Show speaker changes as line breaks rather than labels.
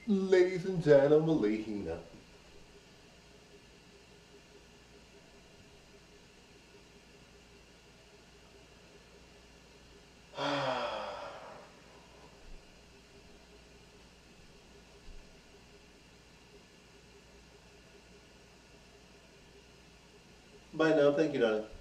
Ladies and gentlemen, Lehina. Bye now. Thank you, darling.